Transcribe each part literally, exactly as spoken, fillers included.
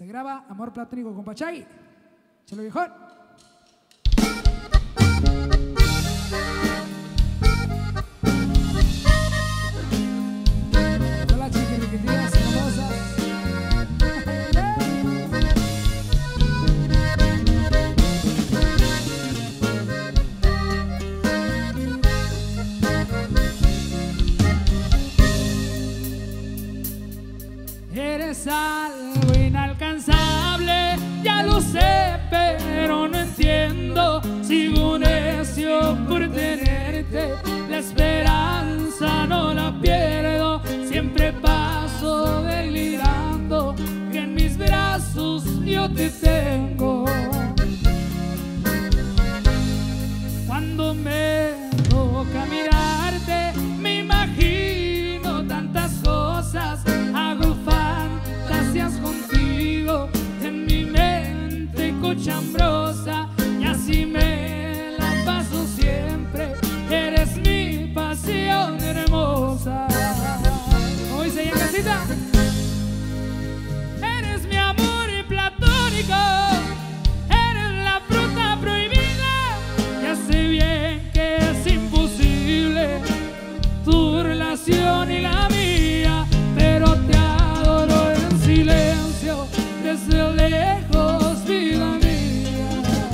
Se graba Amor Platónico con Pachagui. Chalo viejón. Hola chiquiriquitías hermosas. Eres algo inalcanzable, ya lo sé, pero no entiendo. Sigo necio por tenerte, la esperanza no la pierdo. Siempre paso delirando, que en mis brazos yo te tengo. Cuando me toca mirarte, me imagino tantas cosas. Hago fantasías contigo en mi mente cochambrosa, y así me la paso siempre. Eres mi pasión hermosa. ¿Cómo dice ahí en casita? Eres mi amor platónico, eres la fruta prohibida. Ya sé bien que es imposible tu relación y la mía, pero te adoro en silencio, desde lejos, vida mía.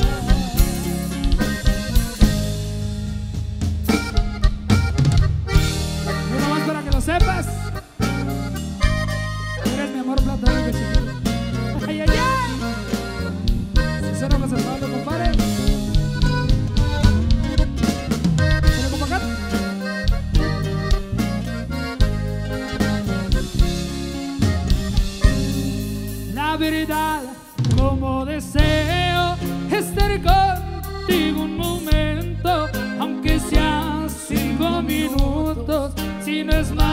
Y nomás para que lo sepas, eres mi amor platónico, chiquito. ¡Ay, ay, ay! Sincero conservado, compadre. ¿Tiene como acá? La verdad, como deseo estar contigo un momento, aunque sean cinco minutos, si no es más.